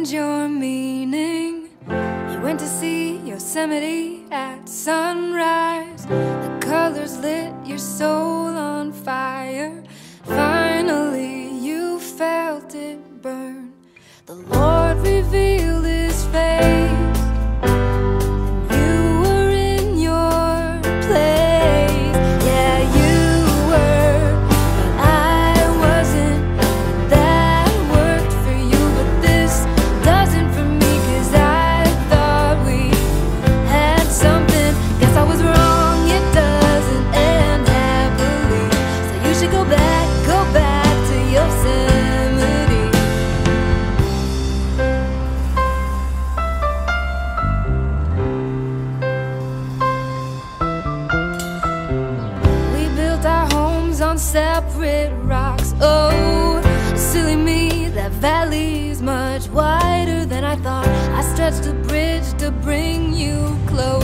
find your meaning. You went to see Yosemite at sunrise. The colors lit your soul on fire. Finally you felt it burn. The Lord revealed His face. You were in your place. Yeah, you were, but I wasn't. That worked for you, but this doesn't for me. 'Cause I thought we had something. Guess I was wrong, it doesn't end happily. So you should go back to Yosemite. We built our homes on separate rocks. Oh, silly me, that valley's much wider than I thought. I stretched a bridge to bring you close.